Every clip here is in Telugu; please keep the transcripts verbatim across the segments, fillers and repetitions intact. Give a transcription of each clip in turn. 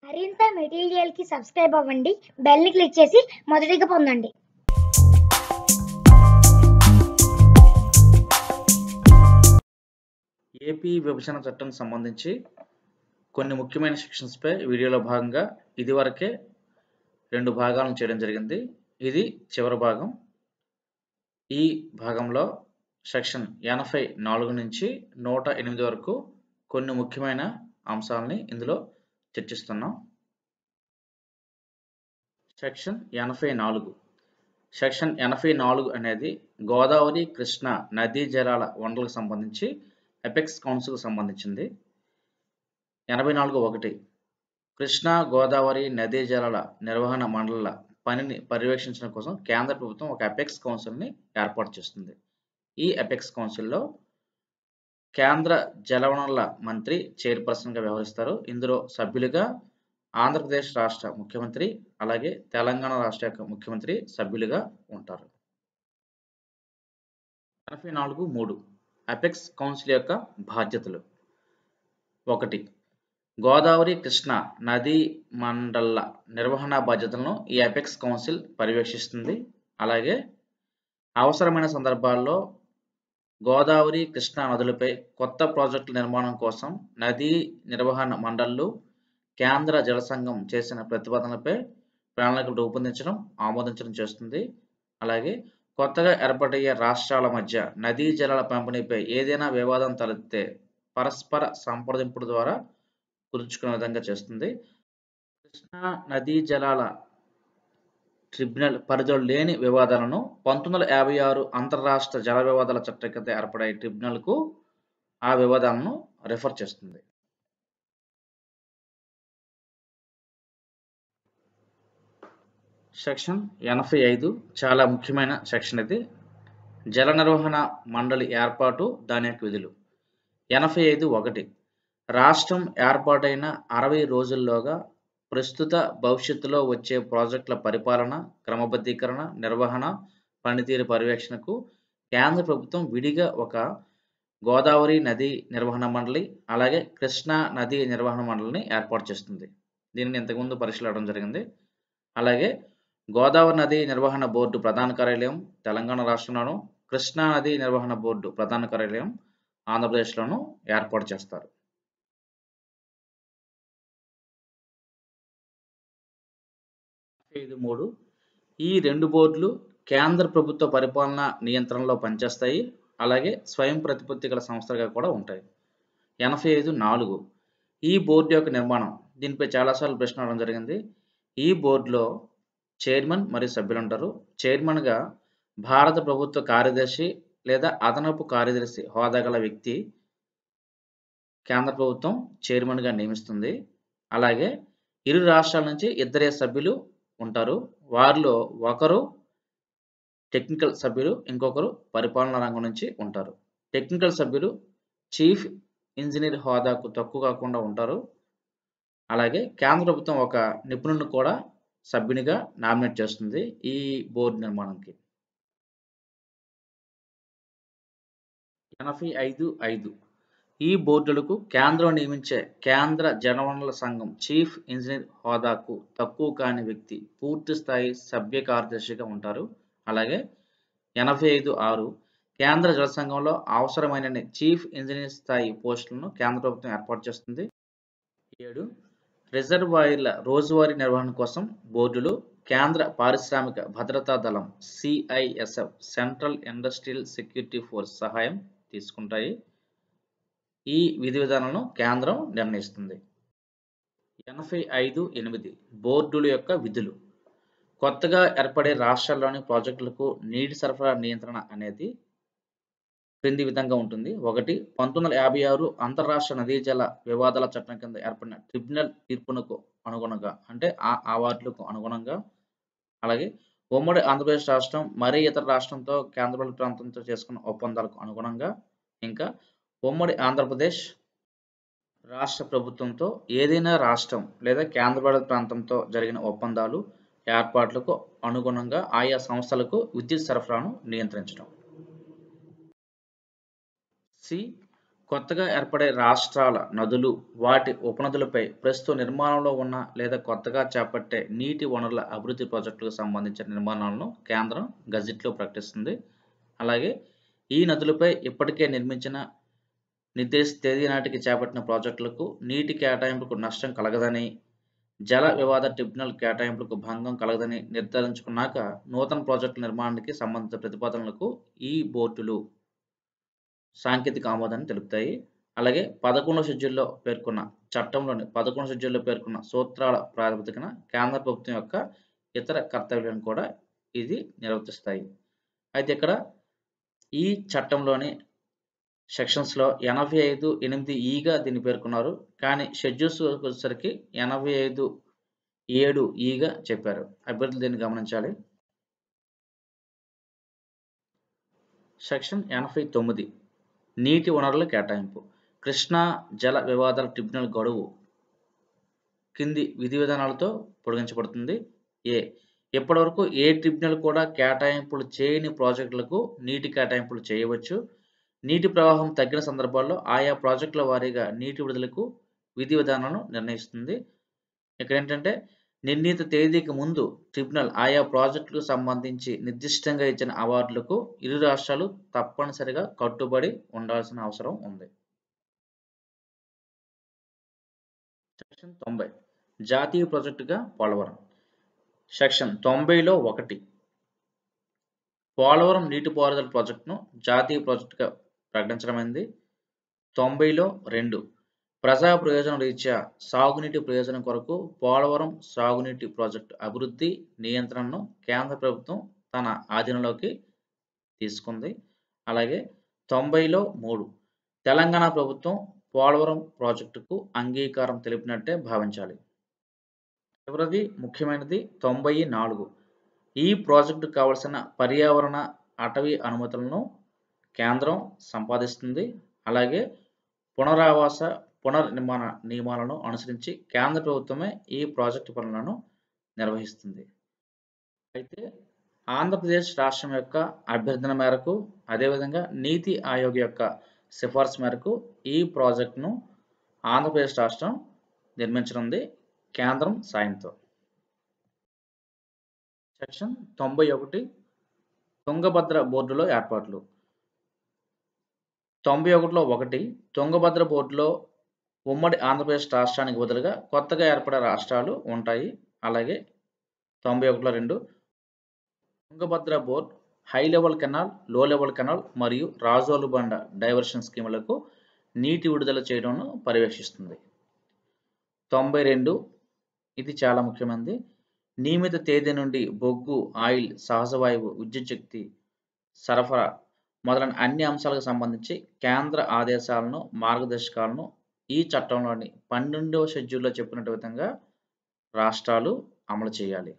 మరింత మెటీరియల్కి సబ్స్క్రైబ్ అవ్వండి, బెల్ని క్లిక్ చేసి మొదటిగా పొందండి. ఏపీ విభజన చట్టం సంబంధించి కొన్ని ముఖ్యమైన సెక్షన్స్పై వీడియోలో భాగంగా ఇదివరకే రెండు భాగాలను చేయడం జరిగింది. ఇది చివరి భాగం. ఈ భాగంలో సెక్షన్ ఎనభై నాలుగు నుంచి నూట ఎనిమిది వరకు కొన్ని ముఖ్యమైన అంశాలని ఇందులో చర్చిస్తున్నాం. సెక్షన్ ఎనభై నాలుగు సెక్షన్ ఎనభై నాలుగు అనేది గోదావరి కృష్ణా నదీ జలాల వనరులకు సంబంధించి ఎపెక్స్ కౌన్సిల్కు సంబంధించింది. ఎనభై నాలుగు ఒకటి కృష్ణా గోదావరి నదీ జలాల నిర్వహణ మండళ్ల పనిని పర్యవేక్షించడం కోసం కేంద్ర ప్రభుత్వం ఒక ఎపెక్స్ కౌన్సిల్ని ఏర్పాటు చేస్తుంది. ఈ ఎపెక్స్ కౌన్సిల్లో కేంద్ర జలవనరుల మంత్రి చైర్పర్సన్గా వ్యవహరిస్తారు. ఇందులో సభ్యులుగా ఆంధ్రప్రదేశ్ రాష్ట్ర ముఖ్యమంత్రి అలాగే తెలంగాణ రాష్ట్ర యొక్క ముఖ్యమంత్రి సభ్యులుగా ఉంటారు. ఎనభై నాలుగు మూడు ఎపెక్స్ కౌన్సిల్ యొక్క బాధ్యతలు. ఒకటి, గోదావరి కృష్ణా నదీ మండళ్ల నిర్వహణ బాధ్యతలను ఈ ఎపెక్స్ కౌన్సిల్ పర్యవేక్షిస్తుంది. అలాగే అవసరమైన సందర్భాల్లో గోదావరి కృష్ణా నదులపై కొత్త ప్రాజెక్టుల నిర్మాణం కోసం నదీ నిర్వహణ మండళ్లు కేంద్ర జల సంఘం చేసిన ప్రతిపాదనలపై ప్రణాళికలు రూపొందించడం ఆమోదించడం చేస్తుంది. అలాగే కొత్తగా ఏర్పడయ్యే రాష్ట్రాల మధ్య నదీ జలాల పంపిణీపై ఏదైనా వివాదం తలెత్తే పరస్పర సంప్రదింపుల ద్వారా కుదుర్చుకునే విధంగా చేస్తుంది. కృష్ణా నదీ జలాల ట్రిబ్యునల్ పరిధిలో లేని వివాదాలను పంతొమ్మిది వందల యాభై ఆరు అంతర్రాష్ట్ర జల వివాదాల చట్టం కింద ఏర్పడే ట్రిబ్యునల్కు ఆ వివాదాలను రిఫర్ చేస్తుంది. సెక్షన్ ఎనభై ఐదు చాలా ముఖ్యమైన సెక్షన్. ఇది జల నిర్వహణ మండలి ఏర్పాటు, దాని యొక్క విధులు. ఎనభై ఐదు ఒకటి రాష్ట్రం ఏర్పాటైన అరవై రోజుల్లోగా ప్రస్తుత భవిష్యత్తులో వచ్చే ప్రాజెక్టుల పరిపాలన, క్రమబద్ధీకరణ, నిర్వహణ, పనితీరు పర్యవేక్షణకు కేంద్ర ప్రభుత్వం విడిగా ఒక గోదావరి నదీ నిర్వహణ మండలి అలాగే కృష్ణా నదీ నిర్వహణ మండలిని ఏర్పాటు చేస్తుంది. దీనిని ఇంతకుముందు పరిశీలించడం జరిగింది. అలాగే గోదావరి నదీ నిర్వహణ బోర్డు ప్రధాన కార్యాలయం తెలంగాణ రాష్ట్రంలోను, కృష్ణా నదీ నిర్వహణ బోర్డు ప్రధాన కార్యాలయం ఆంధ్రప్రదేశ్లోను ఏర్పాటు చేస్తారు. ఐదు మూడు ఈ రెండు బోర్డులు కేంద్ర ప్రభుత్వ పరిపాలన నియంత్రణలో పనిచేస్తాయి. అలాగే స్వయం ప్రతిపత్తి గల సంస్థలుగా కూడా ఉంటాయి. ఎనభై ఐదు నాలుగు ఈ బోర్డు యొక్క నిర్మాణం. దీనిపై చాలాసార్లు ప్రశ్న అడగడం జరిగింది. ఈ బోర్డులో చైర్మన్ మరియు సభ్యులు ఉంటారు. చైర్మన్గా భారత ప్రభుత్వ కార్యదర్శి లేదా అదనపు కార్యదర్శి హోదా గల వ్యక్తి కేంద్ర ప్రభుత్వం చైర్మన్గా నియమిస్తుంది. అలాగే ఇరు రాష్ట్రాల నుంచి ఇద్దరే సభ్యులు ఉంటారు. వారిలో ఒకరు టెక్నికల్ సభ్యులు, ఇంకొకరు పరిపాలనా రంగం నుంచి ఉంటారు. టెక్నికల్ సభ్యులు చీఫ్ ఇంజనీర్ హోదాకు తక్కువ కాకుండా ఉంటారు. అలాగే కేంద్ర ప్రభుత్వం ఒక నిపుణులను కూడా సభ్యునిగా నామినేట్ చేస్తుంది ఈ బోర్డు నిర్మాణానికి. ఎనభై ఐదు ఐదు ఈ బోర్డులకు కేంద్రం నియమించే కేంద్ర జలవనరుల సంఘం చీఫ్ ఇంజనీర్ హోదాకు తక్కువ కాని వ్యక్తి పూర్తి స్థాయి సభ్య కార్యదర్శిగా ఉంటారు. అలాగే ఎనభై ఐదు ఆరు కేంద్ర జల సంఘంలో అవసరమైన చీఫ్ ఇంజనీర్ స్థాయి పోస్టులను కేంద్ర ప్రభుత్వం ఏర్పాటు చేస్తుంది. ఏడు రిజర్వాయర్ల రోజువారీ నిర్వహణ కోసం బోర్డులు కేంద్ర పారిశ్రామిక భద్రతా దళం CISF central industrial security force సహాయం తీసుకుంటాయి. ఈ విధి విధానాలను కేంద్రం నిర్ణయిస్తుంది. ఎనభై ఐదు ఎనిమిది బోర్డుల యొక్క విధులు. కొత్తగా ఏర్పడే రాష్ట్రాల్లోని ప్రాజెక్టులకు నీటి సరఫరా నియంత్రణ అనేది క్రింది విధంగా ఉంటుంది. ఒకటి పంతొమ్మిది వందల యాభై ఆరు అంతర్రాష్ట్ర నదీ జల వివాదాల చట్టం కింద ఏర్పడిన ట్రిబ్యునల్ తీర్పునకు అనుగుణంగా, అంటే ఆ అవార్డులకు అనుగుణంగా. అలాగే ఉమ్మడి ఆంధ్రప్రదేశ్ రాష్ట్రం మరే ఇతర రాష్ట్రంతో కేంద్రపాలిత ప్రాంతంతో చేసుకున్న ఒప్పందాలకు అనుగుణంగా, ఇంకా ఉమ్మడి ఆంధ్రప్రదేశ్ రాష్ట్ర ప్రభుత్వంతో ఏదైనా రాష్ట్రం లేదా కేంద్రపాలిత ప్రాంతంతో జరిగిన ఒప్పందాలు ఏర్పాట్లకు అనుగుణంగా ఆయా సంస్థలకు విద్యుత్ సరఫరాను నియంత్రించడం. సి కొత్తగా ఏర్పడే రాష్ట్రాల నదులు, వాటి ఉపనదులపై ప్రస్తుతం నిర్మాణంలో ఉన్న లేదా కొత్తగా చేపట్టే నీటి వనరుల అభివృద్ధి ప్రాజెక్టులకు సంబంధించిన నిర్మాణాలను కేంద్రం గజెట్లో ప్రకటిస్తుంది. అలాగే ఈ నదులపై ఇప్పటికే నిర్మించిన నిర్దేశిత తేదీ నాటికి చేపట్టిన ప్రాజెక్టులకు నీటి కేటాయింపులకు నష్టం కలగదని, జల వివాద ట్రిబ్యునల్ కేటాయింపులకు భంగం కలగదని నిర్ధారించుకున్నాక నూతన ప్రాజెక్టుల నిర్మాణానికి సంబంధిత ప్రతిపాదనలకు ఈ బోర్డులు సాంకేతిక ఆమోదాన్ని తెలుపుతాయి. అలాగే పదకొండవ షెడ్యూల్లో పేర్కొన్న చట్టంలోని పదకొండవ షెడ్యూల్లో పేర్కొన్న సూత్రాల ప్రాతిపదికన కేంద్ర ప్రభుత్వం యొక్క ఇతర కర్తవ్యాలను కూడా ఇది నిర్వర్తిస్తాయి. అయితే ఇక్కడ ఈ చట్టంలోని సెక్షన్స్లో ఎనభై ఐదు ఎనిమిది ఈగా దీన్ని పేర్కొన్నారు. కానీ షెడ్యూల్స్ వచ్చేసరికి ఎనభై ఐదు ఏడు ఈగా చెప్పారు. అభ్యర్థులు దీన్ని గమనించాలి. సెక్షన్ ఎనభై తొమ్మిది నీటి వనరుల కేటాయింపు. కృష్ణా జల వివాదాల ట్రిబ్యునల్ గడువు కింది విధి విధానాలతో పొడిగించబడుతుంది. ఏ ఇప్పటివరకు ఏ ట్రిబ్యునల్ కూడా కేటాయింపులు చేయని ప్రాజెక్టులకు నీటి కేటాయింపులు చేయవచ్చు. నీటి ప్రవాహం తగ్గిన సందర్భాల్లో ఆయా ప్రాజెక్టుల వారీగా నీటి విడుదలకు విధి విధానాలను నిర్ణయిస్తుంది. ఇక్కడ ఏంటంటే నిర్ణీత తేదీకి ముందు ట్రిబ్యునల్ ఆయా ప్రాజెక్టులకు సంబంధించి నిర్దిష్టంగా ఇచ్చిన అవార్డులకు ఇరు రాష్ట్రాలు తప్పనిసరిగా కట్టుబడి ఉండాల్సిన అవసరం ఉంది. సెక్షన్ తొంభై జాతీయ ప్రాజెక్టుగా పోలవరం. సెక్షన్ తొంభైలో ఒకటి పోలవరం నీటిపారుదల ప్రాజెక్టును జాతీయ ప్రాజెక్టుగా ప్రకటించడమైంది. తొంభైలో రెండు ప్రజా ప్రయోజనం రీత్యా సాగునీటి ప్రయోజనం కొరకు పోలవరం సాగునీటి ప్రాజెక్టు అభివృద్ధి నియంత్రణను కేంద్ర ప్రభుత్వం తన ఆధీనంలోకి తీసుకుంది. అలాగే తొంభైలో మూడు తెలంగాణ ప్రభుత్వం పోలవరం ప్రాజెక్టుకు అంగీకారం తెలిపినట్టే భావించాలి. చివరిది ముఖ్యమైనది తొంభై నాలుగు ఈ ప్రాజెక్టుకు కావలసిన పర్యావరణ అటవీ అనుమతులను కేంద్రం సంపాదిస్తుంది. అలాగే పునరావాస పునర్నిర్మాణ నియమాలను అనుసరించి కేంద్ర ప్రభుత్వమే ఈ ప్రాజెక్టు పనులను నిర్వహిస్తుంది. అయితే ఆంధ్రప్రదేశ్ రాష్ట్రం యొక్క అభ్యర్థన మేరకు, అదేవిధంగా నీతి ఆయోగ్ యొక్క సిఫార్సు మేరకు ఈ ప్రాజెక్టును ఆంధ్రప్రదేశ్ రాష్ట్రం నిర్మించనుంది కేంద్రం సాయంతో. సెక్షన్ తొంభై ఒకటి తుంగభద్ర బోర్డులో ఏర్పాట్లు. తొంభై ఒకటిలో ఒకటి తుంగభద్ర బోర్డులో ఉమ్మడి ఆంధ్రప్రదేశ్ రాష్ట్రానికి బదులుగా కొత్తగా ఏర్పడే రాష్ట్రాలు ఉంటాయి. అలాగే తొంభై ఒకటిలో రెండు Tungabhadra board high level canal, low level canal మరియు రాజోలు బండ డైవర్షన్ స్కీములకు నీటి విడుదల చేయడంను పర్యవేక్షిస్తుంది. తొంభై రెండు ఇది చాలా ముఖ్యమైనది. నియమిత తేదీ నుండి బొగ్గు, ఆయిల్, సహజవాయువు, విద్యుత్ శక్తి సరఫరా మొదలైన అన్ని అంశాలకు సంబంధించి కేంద్ర ఆదేశాలను, మార్గదర్శకాలను ఈ చట్టంలోని పన్నెండవ షెడ్యూల్లో చెప్పినట్టు విధంగా రాష్ట్రాలు అమలు చేయాలి.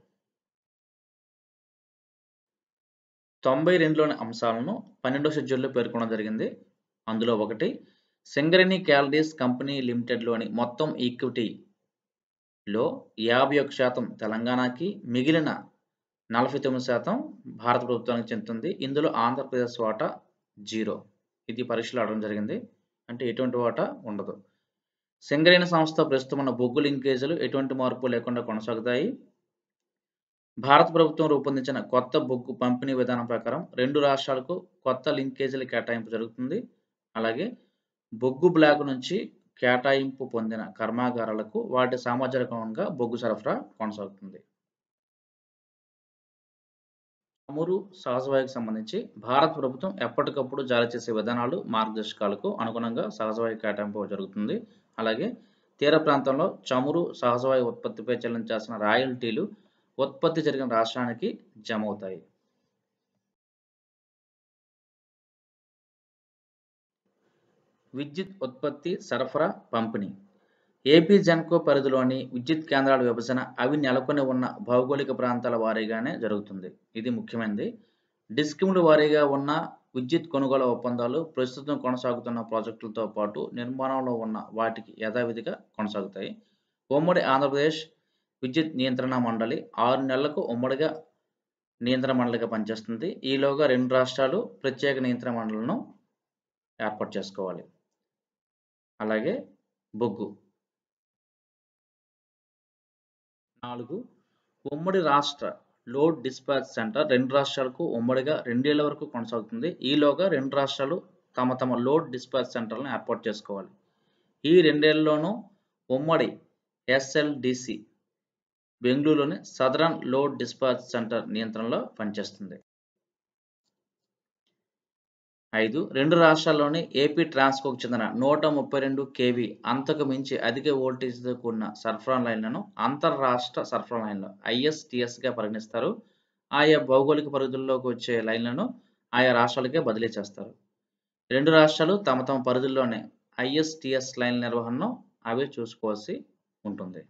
తొంభై రెండులోని అంశాలను పన్నెండవ షెడ్యూల్లో పేర్కొనడం జరిగింది. అందులో ఒకటి సింగరేణి క్యాలరీస్ కంపెనీ లిమిటెడ్లోని మొత్తం ఈక్విటీలో యాభై ఒక్క శాతం తెలంగాణకి, మిగిలిన నలభై తొమ్మిది శాతం భారత ప్రభుత్వానికి చెందుతుంది. ఇందులో ఆంధ్రప్రదేశ్ వాటా జీరో. ఇది పరీక్షలు అడగడం జరిగింది. అంటే ఎటువంటి వాటా ఉండదు. సింగరేణి సంస్థ ప్రస్తుతం ఉన్న బొగ్గు లింకేజీలు ఎటువంటి మార్పు లేకుండా కొనసాగుతాయి. భారత ప్రభుత్వం రూపొందించిన కొత్త బొగ్గు పంపిణీ విధానం ప్రకారం రెండు రాష్ట్రాలకు కొత్త లింకేజీల కేటాయింపు జరుగుతుంది. అలాగే బొగ్గు బ్లాక్ నుంచి కేటాయింపు పొందిన కర్మాగారాలకు వాటి సామర్థ్యానుగుణంగా బొగ్గు సరఫరా కొనసాగుతుంది. చమురు, సహజవాయువుకు సంబంధించి భారత ప్రభుత్వం ఎప్పటికప్పుడు జారీ చేసే విధానాలు, మార్గదర్శకాలకు అనుగుణంగా సహజవాయు కేటాయింపు జరుగుతుంది. అలాగే తీర ప్రాంతంలో చమురు, సహజవాయు ఉత్పత్తిపై చెల్లించాల్సిన రాయల్టీలు ఉత్పత్తి జరిగిన రాష్ట్రానికి జమ అవుతాయి. విద్యుత్ ఉత్పత్తి, సరఫరా, పంపిణీ. ఏపీ జెన్కో పరిధిలోని విద్యుత్ కేంద్రాల విభజన అవి నెలకొని ఉన్న భౌగోళిక ప్రాంతాల వారీగానే జరుగుతుంది. ఇది ముఖ్యమైనది. డిస్కిమ్ల వారీగా ఉన్న విద్యుత్ కొనుగోలు ఒప్పందాలు ప్రస్తుతం కొనసాగుతున్న ప్రాజెక్టులతో పాటు నిర్మాణంలో ఉన్న వాటికి యథావిధిగా కొనసాగుతాయి. ఉమ్మడి ఆంధ్రప్రదేశ్ విద్యుత్ నియంత్రణ మండలి ఆరు నెలలకు ఉమ్మడిగా నియంత్రణ మండలిగా పనిచేస్తుంది. ఈలోగా రెండు రాష్ట్రాలు ప్రత్యేక నియంత్రణ మండలను ఏర్పాటు చేసుకోవాలి. అలాగే బొగ్గు. నాలుగు ఉమ్మడి రాష్ట్ర లోడ్ డిస్పాచ్ సెంటర్ రెండు రాష్ట్రాలకు ఉమ్మడిగా రెండేళ్ల వరకు కొనసాగుతుంది. ఈలోగా రెండు రాష్ట్రాలు తమ తమ లోడ్ డిస్పాచ్ సెంటర్లను ఏర్పాటు చేసుకోవాలి. ఈ రెండేళ్లలోనూ ఉమ్మడి ఎస్ఎల్డిసి బెంగళూరులోని సదరన్ లోడ్ డిస్పాచ్ సెంటర్ నియంత్రణలో పనిచేస్తుంది. ఐదు రెండు రాష్ట్రాల్లోని ఏపీ ట్రాన్స్కోకు చెందిన నూట ముప్పై రెండు కేవీ అంతకు మించి అధిక వోల్టేజ్తో కూడిన సరఫరా లైన్లను అంతర్రాష్ట్ర సరఫరా లైన్లు ఐఎస్టిఎస్గా పరిగణిస్తారు. ఆయా భౌగోళిక పరిధుల్లోకి వచ్చే లైన్లను ఆయా రాష్ట్రాలకే బదిలీ చేస్తారు. రెండు రాష్ట్రాలు తమ తమ పరిధుల్లోనే ఐఎస్టిఎస్ లైన్ల నిర్వహణను అవే చూసుకోవాల్సి ఉంటుంది.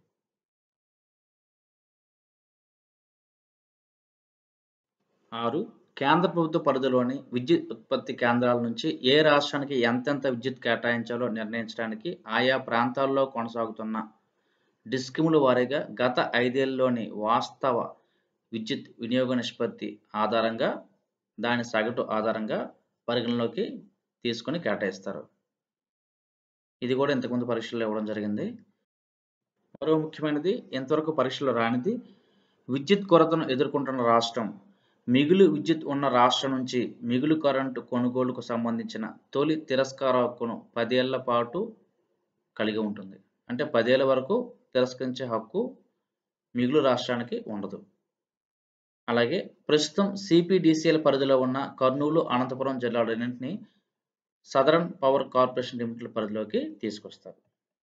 ఆరు కేంద్ర ప్రభుత్వ పరిధిలోని విద్యుత్ ఉత్పత్తి కేంద్రాల నుంచి ఏ రాష్ట్రానికి ఎంతెంత విద్యుత్ కేటాయించాలో నిర్ణయించడానికి ఆయా ప్రాంతాల్లో కొనసాగుతున్న డిస్కమ్ల వారీగా గత ఐదేళ్లలోని వాస్తవ విద్యుత్ వినియోగ నిష్పత్తి ఆధారంగా దాని సగటు ఆధారంగా పరిగణలోకి తీసుకొని కేటాయిస్తారు. ఇది కూడా ఇంతకుముందు పరీక్షల్లో ఇవ్వడం జరిగింది. మరో ముఖ్యమైనది, ఇంతవరకు పరీక్షలో రానిది, విద్యుత్ కొరతను ఎదుర్కొంటున్న రాష్ట్రం మిగులు విద్యుత్ ఉన్న రాష్ట్రం నుంచి మిగులు కరెంటు కొనుగోలుకు సంబంధించిన తొలి తిరస్కార హక్కును పదేళ్ల పాటు కలిగి ఉంటుంది. అంటే పదేళ్ల వరకు తిరస్కరించే హక్కు మిగులు రాష్ట్రానికి ఉండదు. అలాగే ప్రస్తుతం సిపిడిసిఎల్ పరిధిలో ఉన్న కర్నూలు, అనంతపురం జిల్లాలన్నింటినీ సదరన్ పవర్ కార్పొరేషన్ లిమిటెడ్ పరిధిలోకి తీసుకొస్తారు.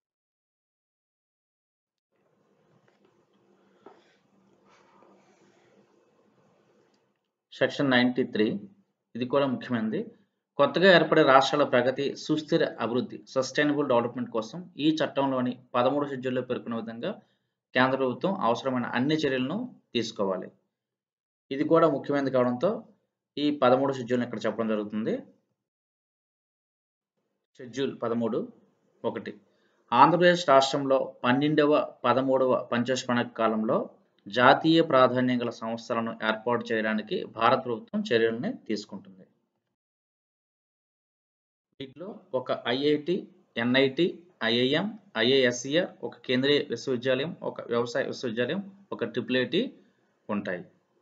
సెక్షన్ నైంటీ త్రీ ఇది కూడా ముఖ్యమైనది. కొత్తగా ఏర్పడే రాష్ట్రాల ప్రగతి, సుస్థిర అభివృద్ధి సస్టైనబుల్ డెవలప్మెంట్ కోసం ఈ చట్టంలోని పదమూడు షెడ్యూల్లో పేర్కొన్న విధంగా కేంద్ర ప్రభుత్వం అవసరమైన అన్ని చర్యలను తీసుకోవాలి. ఇది కూడా ముఖ్యమైనది కావడంతో ఈ పదమూడు షెడ్యూల్ని ఇక్కడ చెప్పడం జరుగుతుంది. షెడ్యూల్ పదమూడు ఒకటి ఆంధ్రప్రదేశ్ రాష్ట్రంలో పన్నెండవ పదమూడవ పంచవర్ష కాలంలో జాతీయ ప్రాధాన్యం గల సంస్థలను ఏర్పాటు చేయడానికి భారత ప్రభుత్వం చర్యల్ని తీసుకుంటుంది. వీటిలో ఒక ఐఐటి, ఎన్ఐటి, ఐఐఎం, ఐఏఎస్ఈఆర్, ఒక కేంద్రీయ విశ్వవిద్యాలయం, ఒక వ్యవసాయ విశ్వవిద్యాలయం, ఒక ట్రిపుల్ ఐటి ఉంటాయి.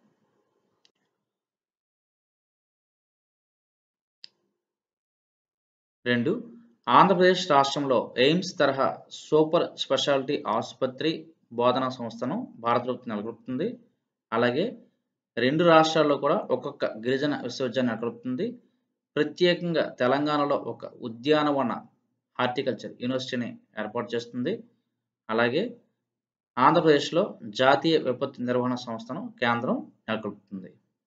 రెండు ఆంధ్రప్రదేశ్ రాష్ట్రంలో ఎయిమ్స్ తరహా సూపర్ స్పెషాలిటీ ఆసుపత్రి బోధనా సంస్థను భారత ప్రభుత్వం నెలకొల్పుతుంది. అలాగే రెండు రాష్ట్రాల్లో కూడా ఒక్కొక్క గిరిజన విశ్వవిద్యాలయం నెలకొల్పుతుంది. ప్రత్యేకంగా తెలంగాణలో ఒక ఉద్యానవన హార్టికల్చర్ యూనివర్సిటీని ఏర్పాటు చేస్తుంది. అలాగే ఆంధ్రప్రదేశ్లో జాతీయ విపత్తు నిర్వహణ సంస్థను కేంద్రం నెలకొల్పుతుంది.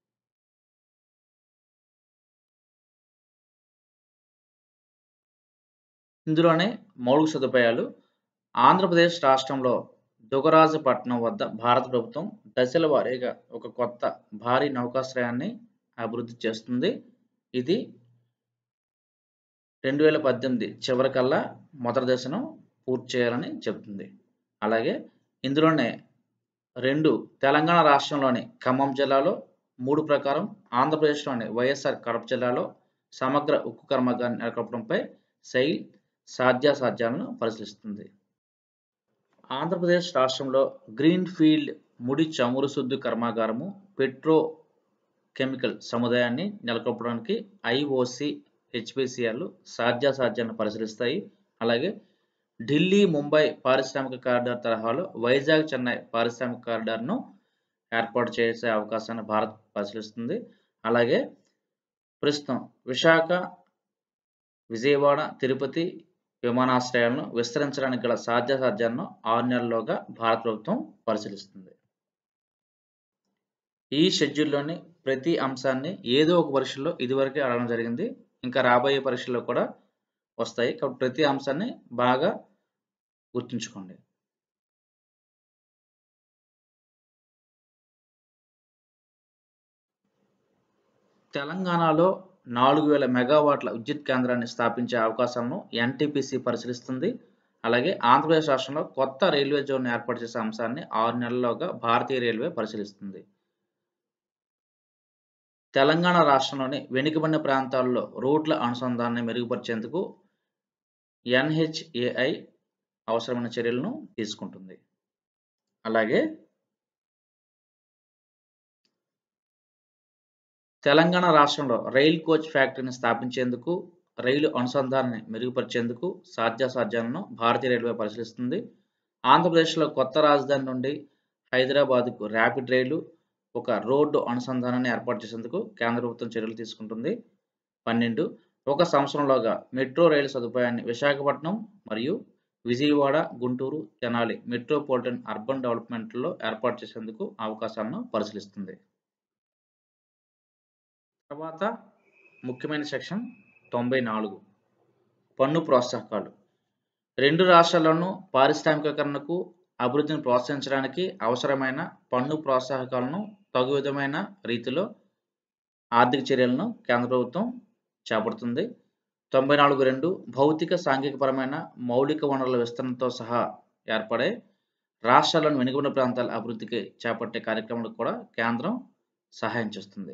ఇందులోనే మౌలిక సదుపాయాలు. ఆంధ్రప్రదేశ్ రాష్ట్రంలో దుగరాజపట్నం వద్ద భారత ప్రభుత్వం దశల వారీగా ఒక కొత్త భారీ నౌకాశ్రయాన్ని అభివృద్ధి చేస్తుంది. ఇది రెండు వేల పద్దెనిమిది చివరికల్లా మొదటి దశను పూర్తి చేయాలని చెబుతుంది. అలాగే ఇందులోనే రెండు తెలంగాణ రాష్ట్రంలోని ఖమ్మం జిల్లాలో, మూడు ప్రకారం ఆంధ్రప్రదేశ్లోని వైఎస్ఆర్ కడప జిల్లాలో సమగ్ర ఉక్కు కర్మాగారాన్ని నెలకొల్పడంపై సైల్ సాధ్యాసాధ్యాలను పరిశీలిస్తుంది. ఆంధ్రప్రదేశ్ రాష్ట్రంలో గ్రీన్ ఫీల్డ్ ముడి చమురు శుద్ధి కర్మాగారము, పెట్రో కెమికల్ సముదాయాన్ని నెలకొల్పడానికి ఐఓసి, హెచ్పిసిఆర్లు సాధ్యాసాధ్యాలను పరిశీలిస్తాయి. అలాగే ఢిల్లీ, ముంబై పారిశ్రామిక కారిడార్ తరహాలో వైజాగ్, చెన్నై పారిశ్రామిక కారిడార్ను ఏర్పాటు చేసే అవకాశాన్ని భారత్ పరిశీలిస్తుంది. అలాగే ప్రస్తుతం విశాఖ, విజయవాడ, తిరుపతి విమానాశ్రయాలను విస్తరించడానికి గల సాధ్యాసాధ్యాలను ఆరు నెలల్లోగా భారత ప్రభుత్వం పరిశీలిస్తుంది. ఈ షెడ్యూల్లోని ప్రతి అంశాన్ని ఏదో ఒక పరీక్షలో ఇదివరకే అడగడం జరిగింది, ఇంకా రాబోయే పరీక్షల్లో కూడా వస్తాయి. కాబట్టి ప్రతి అంశాన్ని బాగా గుర్తుంచుకోండి. తెలంగాణలో నాలుగు వేల మెగావాట్ల విద్యుత్ కేంద్రాన్ని స్థాపించే అవకాశాలను ఎన్టీపీసీ పరిశీలిస్తుంది. అలాగే ఆంధ్రప్రదేశ్ రాష్ట్రంలో కొత్త రైల్వే జోన్ ఏర్పాటు చేసే అంశాన్ని ఆరు నెలల్లోగా భారతీయ రైల్వే పరిశీలిస్తుంది. తెలంగాణ రాష్ట్రంలోని వెనుకబడిన ప్రాంతాల్లో రోడ్ల అనుసంధానాన్ని మెరుగుపరిచేందుకు ఎన్హెచ్ఏఐ అవసరమైన చర్యలను తీసుకుంటుంది. అలాగే తెలంగాణ రాష్ట్రంలో రైల్ కోచ్ ఫ్యాక్టరీని స్థాపించేందుకు, రైలు అనుసంధానాన్ని మెరుగుపరిచేందుకు సాధ్యాసాధ్యాలను భారతీయ రైల్వే పరిశీలిస్తుంది. ఆంధ్రప్రదేశ్లో కొత్త రాజధాని నుండి హైదరాబాద్కు ర్యాపిడ్ రైలు, ఒక రోడ్డు అనుసంధానాన్ని ఏర్పాటు చేసేందుకు కేంద్ర ప్రభుత్వం చర్యలు తీసుకుంటుంది. పన్నెండు ఒక సంవత్సరంలోగా మెట్రో రైలు సదుపాయాన్ని విశాఖపట్నం మరియు విజయవాడ, గుంటూరు, తెనాలి మెట్రోపాలిటన్ అర్బన్ డెవలప్మెంట్లో ఏర్పాటు చేసేందుకు అవకాశాలను పరిశీలిస్తుంది. తర్వాత ముఖ్యమైన సెక్షన్ తొంభై నాలుగు పన్ను ప్రోత్సాహకాలు. రెండు రాష్ట్రాల్లోనూ పారిశ్రామికీకరణకు, అభివృద్ధిని ప్రోత్సహించడానికి అవసరమైన పన్ను ప్రోత్సాహకాలను తగు విధమైన రీతిలో ఆర్థిక చర్యలను కేంద్ర ప్రభుత్వం చేపడుతుంది. తొంభై నాలుగు రెండు భౌతిక సాంఘికపరమైన మౌలిక వనరుల విస్తరణతో సహా ఏర్పడే రాష్ట్రాల్లోని వెనుకబడిన ప్రాంతాల అభివృద్ధికి చేపట్టే కార్యక్రమాలకు కూడా కేంద్రం సహాయం చేస్తుంది.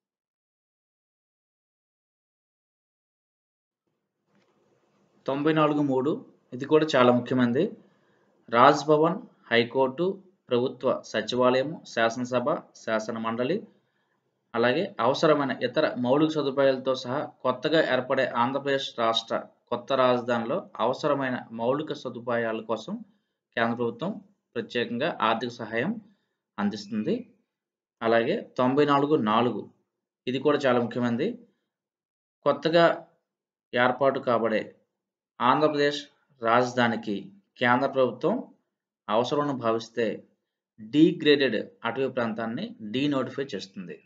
తొంభై నాలుగు మూడు ఇది కూడా చాలా ముఖ్యమైనది. రాజ్ భవన్, హైకోర్టు, ప్రభుత్వ సచివాలయము, శాసనసభ, శాసన మండలి, అలాగే అవసరమైన ఇతర మౌలిక సదుపాయాలతో సహా కొత్తగా ఏర్పడే ఆంధ్రప్రదేశ్ రాష్ట్ర కొత్త రాజధానిలో అవసరమైన మౌలిక సదుపాయాల కోసం కేంద్ర ప్రభుత్వం ప్రత్యేకంగా ఆర్థిక సహాయం అందిస్తుంది. అలాగే తొంభై నాలుగు నాలుగు ఇది కూడా చాలా ముఖ్యమైనది. కొత్తగా ఏర్పాటు కాబడే ఆంధ్రప్రదేశ్ రాజధానికి కేంద్ర ప్రభుత్వం అవసరం భావిస్తే డీగ్రేడెడ్ అటవీ ప్రాంతాన్ని డీనోటిఫై చేస్తుంది.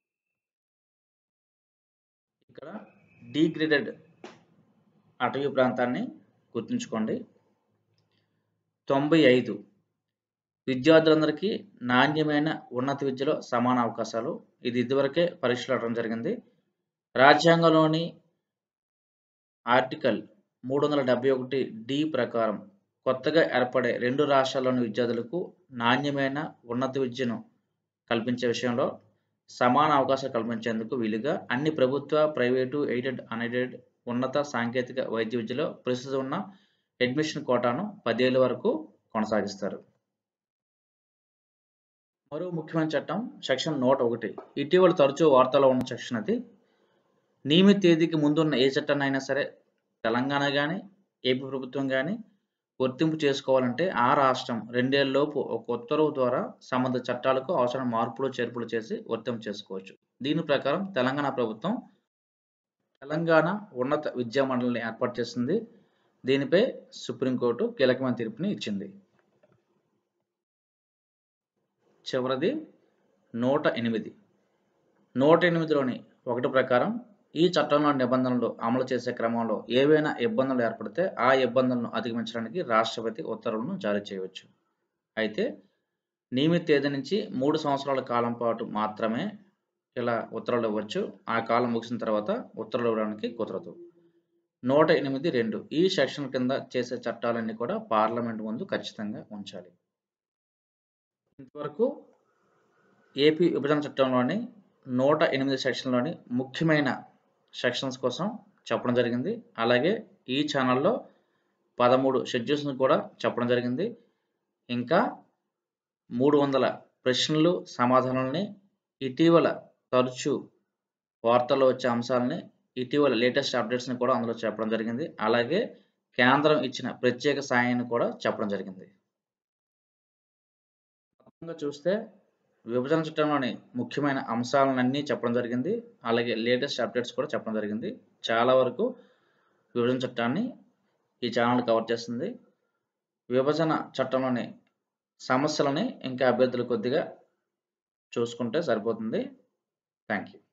ఇక్కడ డీగ్రేడెడ్ అటవీ ప్రాంతాన్ని గుర్తుంచుకోండి. తొంభై ఐదు విద్యార్థులందరికీ నాణ్యమైన ఉన్నత విద్యలో సమాన అవకాశాలు. ఇది ఇదివరకే పరీక్షలు అడగడం జరిగింది. రాజ్యాంగంలోని ఆర్టికల్ మూడు వందల డెబ్బై ఒకటి డి ప్రకారం కొత్తగా ఏర్పడే రెండు రాష్ట్రాల్లోని విద్యార్థులకు నాణ్యమైన ఉన్నత విద్యను కల్పించే విషయంలో సమాన అవకాశాలు కల్పించేందుకు వీలుగా అన్ని ప్రభుత్వ, ప్రైవేటు, ఎయిడెడ్, అన్ఎయిడెడ్ ఉన్నత సాంకేతిక వైద్య విద్యలో ప్రస్తుతం ఉన్న అడ్మిషన్ కోటాను పదేళ్ల వరకు కొనసాగిస్తారు. మరో ముఖ్యమైన చట్టం సెక్షన్ నూట ఒకటి ఇటీవల తరచూ వార్తల్లో ఉన్న సెక్షన్ అది. నియమిత తేదీకి ముందున్న ఏ చట్టాన్ని అయినా సరే తెలంగాణ కానీ ఏపీ ప్రభుత్వం కానీ వర్తింపు చేసుకోవాలంటే ఆ రాష్ట్రం రెండేళ్లలోపు ఒక ఉత్తర్వు ద్వారా సంబంధిత చట్టాలకు అవసరం మార్పులు చేర్పులు చేసి వర్తింపు చేసుకోవచ్చు. దీని ప్రకారం తెలంగాణ ప్రభుత్వం తెలంగాణ ఉన్నత విద్యా మండలిని ఏర్పాటు చేసింది. దీనిపై సుప్రీంకోర్టు కీలకమైన తీర్పుని ఇచ్చింది. చివరిది నూట ఎనిమిది నూట ఎనిమిదిలోని ఒకటి ప్రకారం ఈ చట్టంలో నిబంధనలు అమలు చేసే క్రమంలో ఏవైనా ఇబ్బందులు ఏర్పడితే ఆ ఇబ్బందులను అధిగమించడానికి రాష్ట్రపతి ఉత్తర్వులను జారీ చేయవచ్చు. అయితే నియమిత తేదీ నుంచి మూడు సంవత్సరాల కాలం పాటు మాత్రమే ఇలా ఉత్తర్వులు ఇవ్వచ్చు. ఆ కాలం ముగిసిన తర్వాత ఉత్తర్వులు ఇవ్వడానికి కుదరదు. నూట ఎనిమిది రెండు ఈ సెక్షన్ కింద చేసే చట్టాలన్నీ కూడా పార్లమెంట్ ముందు ఖచ్చితంగా ఉంచాలి. ఇంతవరకు ఏపీ విభజన చట్టంలోని నూట ఎనిమిది సెక్షన్లోని ముఖ్యమైన సెక్షన్స్ కోసం చెప్పడం జరిగింది. అలాగే ఈ ఛానల్లో పదమూడు షెడ్యూల్స్ని కూడా చెప్పడం జరిగింది. ఇంకా మూడు వందల ప్రశ్నలు, సమాధానాలని, ఇటీవల తరచూ వార్తల్లో వచ్చే అంశాలని, ఇటీవల లేటెస్ట్ అప్డేట్స్ని కూడా అందులో చెప్పడం జరిగింది. అలాగే కేంద్రం ఇచ్చిన ప్రత్యేక సాయాన్ని కూడా చెప్పడం జరిగింది. మొత్తంగా చూస్తే విభజన చట్టంలోని ముఖ్యమైన అంశాలన్నీ చెప్పడం జరిగింది. అలాగే లేటెస్ట్ అప్డేట్స్ కూడా చెప్పడం జరిగింది. చాలా వరకు విభజన చట్టాన్ని ఈ ఛానల్ కవర్ చేస్తుంది. విభజన చట్టంలోని సమస్యలని ఇంకా అభ్యర్థులు కొద్దిగా చూసుకుంటే సరిపోతుంది. Thank you.